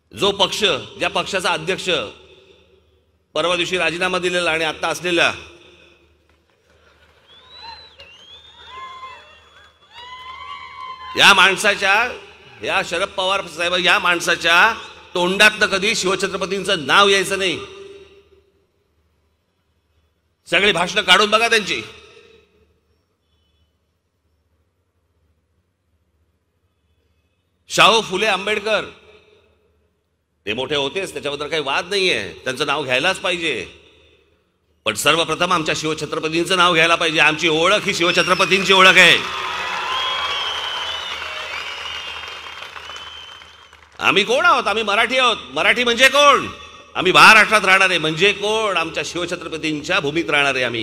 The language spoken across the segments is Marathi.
जो पक्ष, ज्या पक्षाचा अध्यक्ष परवा दिवशी राजीनामा दिलेला आणि आता असलेल्या या माणसाच्या, या शरद पवार साहेब या माणसाच्या तोंडातनं कधी शिवछत्रपतींचं नाव यायचं नाही. सगळी भाषणं काढून बघा त्यांची. शाहू फुले आंबेडकर ते मोठे होतेच, त्याच्याबद्दल काही वाद नाहीये, त्यांचं नाव घ्यायलाच पाहिजे. पण सर्वप्रथम आमच्या शिवछत्रपतींचं नाव घ्यायला पाहिजे. आमची ओळख ही शिवछत्रपतींची ओळख आहे. आम्ही कोण आहोत? आम्ही मराठी आहोत. मराठी म्हणजे कोण? आम्ही महाराष्ट्रात राहणारे म्हणजे कोण? आमच्या शिवछत्रपतींच्या भूमीत राहणारे आम्ही.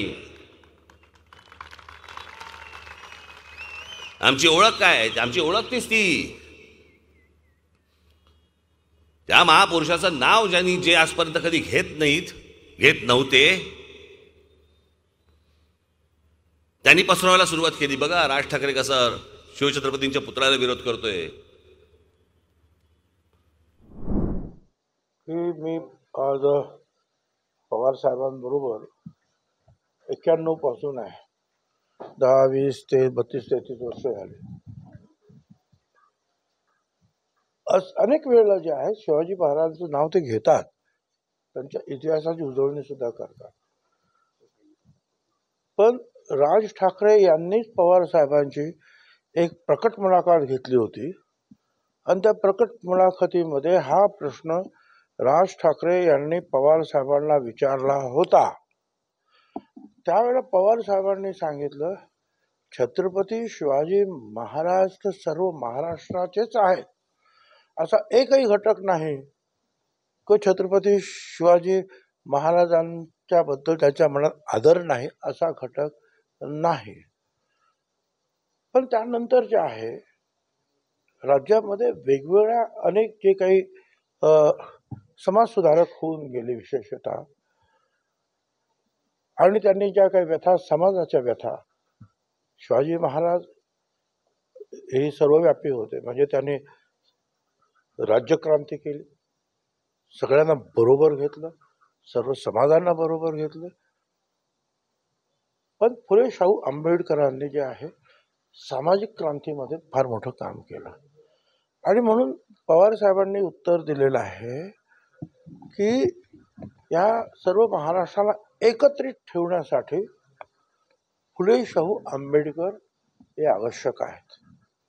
आमची ओळख काय? आमची ओळख तीच ती. त्या महापुरुषाचं नाव ज्यांनी, जे आजपर्यंत कधी घेत नव्हते, त्यांनी पसरवायला सुरुवात केली. बघा राज ठाकरे कसं शिवछत्रपतींच्या पुतळ्याला विरोध करतोय. मी आज पवार साहेबांबरोबर 91 पासून आहे. 10, 20, 32, 33 वर्ष झाले. अनेक वेळेला जे आहे शिवाजी महाराजांचं नाव ते घेतात, त्यांच्या इतिहासाची उजळणी सुद्धा करतात. पण राज ठाकरे यांनीच पवार साहेबांची एक प्रकट मुलाखत घेतली होती आणि त्या प्रकट मुलाखतीमध्ये हा प्रश्न राज ठाकरे यांनी पवार साहेबांना विचारला होता. त्यावेळेला पवार साहेबांनी सांगितलं, छत्रपती शिवाजी महाराज तर सर्व महाराष्ट्राचेच आहेत. असा एकही घटक नाही की छत्रपती शिवाजी महाराजांच्या बद्दल त्याच्या मनात आदर नाही, असा घटक नाही. पण त्यानंतर जे आहे राज्यामध्ये वेगवेगळ्या अनेक जे काही समाजसुधारक होऊन गेले विशेषतः, आणि त्यांनी ज्या काही व्यथा, समाजाच्या व्यथा, शिवाजी महाराज हे सर्वव्यापी होते. म्हणजे त्यांनी राज्यक्रांती केली, सगळ्यांना बरोबर घेतलं, सर्व समाजांना बरोबर घेतलं. पण फुले शाहू आंबेडकरांनी जे आहे सामाजिक क्रांतीमध्ये फार मोठं काम केलं. आणि म्हणून पवार साहेबांनी उत्तर दिलेलं आहे की या सर्व महाराष्ट्राला एकत्रित ठेवण्यासाठी फुले शाहू आंबेडकर हे आवश्यक आहेत.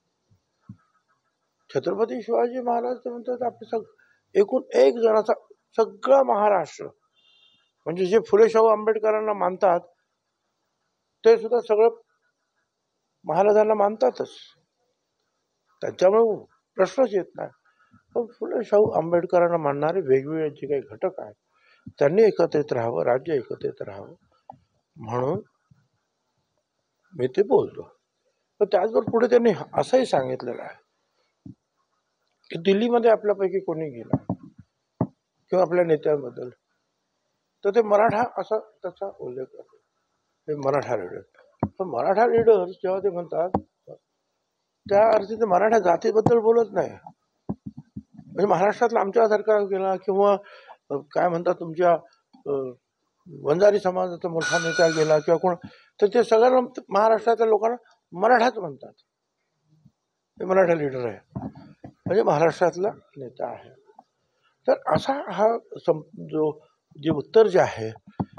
छत्रपती शिवाजी महाराज म्हणतात आपले एकूण एक जणाचा सगळा महाराष्ट्र, म्हणजे जे फुले शाहू आंबेडकरांना मानतात ते सुद्धा सगळं महाराजांना मानतातच, त्यांच्यामुळे प्रश्नच येत नाही. पण फुले शाहू आंबेडकरांना मानणारे वेगवेगळे जे काही घटक आहेत त्यांनी एकत्रित राहावं, राज्य एकत्रित राहावं म्हणून मी ते बोलतो. पण त्याचबरोबर पुढे त्यांनी असंही सांगितलेलं आहे की दिल्लीमध्ये आपल्यापैकी कोणी गेला किंवा आपल्या नेत्यांबद्दल तर ते मराठा असा त्याचा उल्लेख करतो, ते मराठा लीडर. पण मराठा लीडर्स जेव्हा ते म्हणतात त्या अर्थी ते मराठा जातीबद्दल बोलत नाही. म्हणजे महाराष्ट्रातला आमच्यासारखा गेला किंवा काय म्हणतात तुमच्या वंजारी समाजाचा मोठा नेता गेला किंवा कोण, तर ते सगळ्यांना महाराष्ट्रातल्या लोकांना मराठाच म्हणतात. ते मराठा लीडर आहे म्हणजे महाराष्ट्रातला नेता आहे. तर असा हा जे उत्तर जे आहे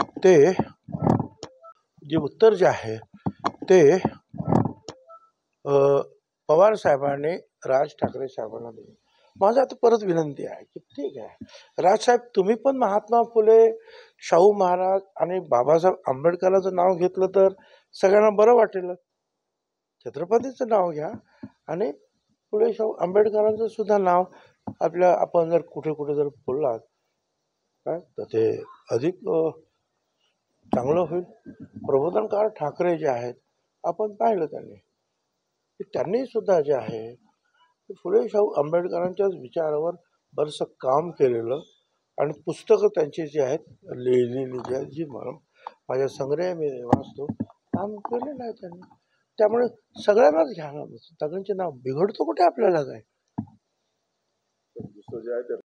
ते पवार साहेबांनी राज ठाकरे साहेबांना दिले. माझं आता परत विनंती आहे की ठीक आहे राजसाहेब, तुम्ही पण महात्मा फुले, शाहू महाराज आणि बाबासाहेब आंबेडकरांचं नाव घेतलं तर सगळ्यांना बरं वाटेल. छत्रपतीचं नाव घ्या आणि फुले शाहू आंबेडकरांचं सुद्धा नाव आपल्या, आपण जर कुठे कुठे जर बोललात काय तर ते अधिक चांगलं होईल. प्रबोधनकार ठाकरे जे आहेत आपण पाहिलं त्यांनी सुद्धा जे आहे फुले शाहू आंबेडकरांच्याच विचारावर बरंचसं काम केलेलं आणि पुस्तकं त्यांची जी आहेत लिहिलेली जी आहेत, जी माझ्या संग्रह मी वाचतो, काम केलेलं आहे त्यांनी. त्यामुळे सगळ्यांनाच घ्यायला, सगळ्यांचे नाव बिघडतो कुठे आपल्याला काय.